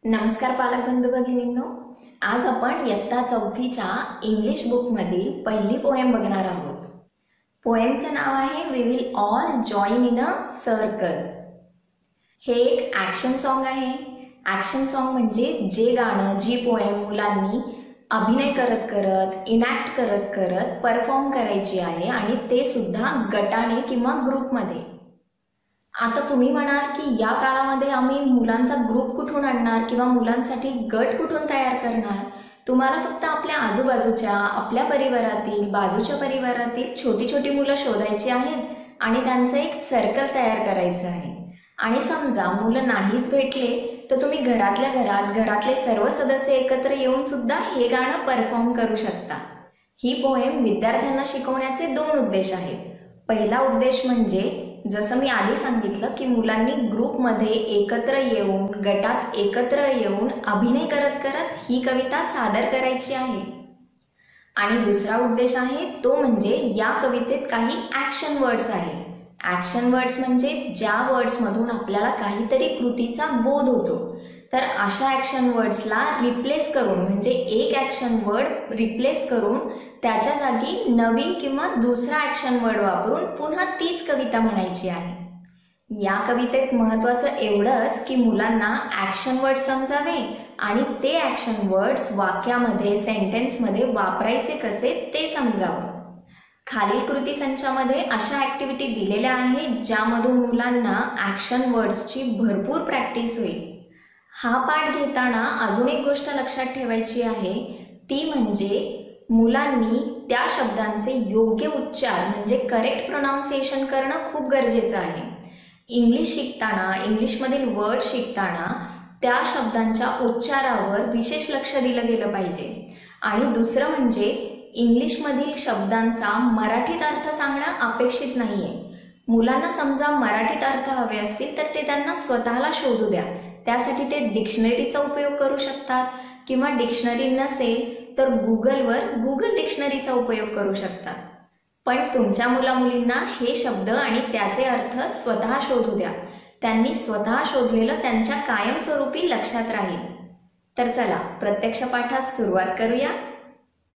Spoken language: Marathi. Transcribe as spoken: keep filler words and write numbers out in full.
नमस्कार पालक बंधू भगिनींनो, आज आपण इयत्ता चौथीच्या इंग्लिश बुकमधील पहिली पोएम बघणार आहोत. पोएमचं नाव आहे we will all join in a circle. हे एक ॲक्शन सॉन्ग आहे. ॲक्शन सॉन्ग म्हणजे जे गाणं जी पोएम मुलांनी अभिनय करत करत इनॅक्ट करत करत परफॉर्म करायची आहे आणि ते सुद्धा गटाने किंवा ग्रुपमध्ये. आता तुम्ही म्हणाल की या काळामध्ये आम्ही मुलांचा ग्रुप कुठून आणणार किंवा मुलांसाठी गट कुठून तयार करणार. तुम्हाला फक्त आपल्या आजूबाजूच्या आपल्या परिवारातील बाजूच्या परिवारातील छोटी छोटी मुलं शोधायची आहेत आणि त्यांचं एक सर्कल तयार करायचं आहे. आणि समजा मुलं नाहीच भेटले तर तुम्ही घरातल्या घरात घरातले सर्व सदस्य एकत्र येऊन सुद्धा हे गाणं परफॉर्म करू शकता. ही पोएम विद्यार्थ्यांना शिकवण्याचे दोन उद्देश आहेत. पहिला उद्देश म्हणजे जसं मी आधी सांगितलं की मुलांनी ग्रुपमध्ये एकत्र येऊन गटात एकत्र येऊन अभिनय करत करत ही कविता सादर करायची आहे. आणि दुसरा उद्देश आहे तो म्हणजे या कवितेत काही ॲक्शन वर्ड्स आहेत. ॲक्शन वर्ड्स म्हणजे ज्या वर्ड्समधून आपल्याला काहीतरी कृतीचा बोध होतो. तर अशा ॲक्शन वर्ड्सला रिप्लेस करून म्हणजे एक ॲक्शन वर्ड रिप्लेस करून त्याच्या जागी नवीन किंवा दुसरा ॲक्शन वर्ड वापरून पुन्हा तीच कविता म्हणायची आहे. या कवितेत महत्त्वाचं एवढंच की मुलांना ॲक्शन वर्ड समजावे आणि ते ॲक्शन वर्ड्स वाक्यामध्ये सेंटेन्समध्ये वापरायचे कसे ते समजावं. खालील कृती संचामध्ये अशा ॲक्टिव्हिटी दिलेल्या आहेत ज्यामधून मुलांना ॲक्शन वर्ड्सची भरपूर प्रॅक्टिस होईल. हा पाठ घेताना अजून एक गोष्ट लक्षात ठेवायची आहे ती म्हणजे मुलांनी त्या शब्दांचे योग्य उच्चार म्हणजे करेक्ट प्रोनाऊन्सिएशन करणं खूप गरजेचं आहे. इंग्लिश शिकताना इंग्लिशमधील वर्ड शिकताना त्या शब्दांच्या उच्चारावर विशेष लक्ष दिलं गेलं पाहिजे. आणि दुसरं म्हणजे इंग्लिशमधील शब्दांचा मराठीत अर्थ सांगणं अपेक्षित नाही आहे. मुलांना समजा मराठीत अर्थ हवे असतील तर ते त्यांना स्वतःला शोधू द्या. त्यासाठी ते डिक्शनरीचा उपयोग करू शकतात किंवा डिक्शनरी नसेल तर गुगलवर गुगल डिक्शनरीचा उपयोग करू शकतात. पण तुमच्या मुलामुलींना हे शब्द आणि त्याचे अर्थ स्वतः शोधू द्या. त्यांनी स्वतः शोधलेलं त्यांच्या कायमस्वरूपी लक्षात राहील. तर चला प्रत्यक्ष पाठास सुरुवात करूया.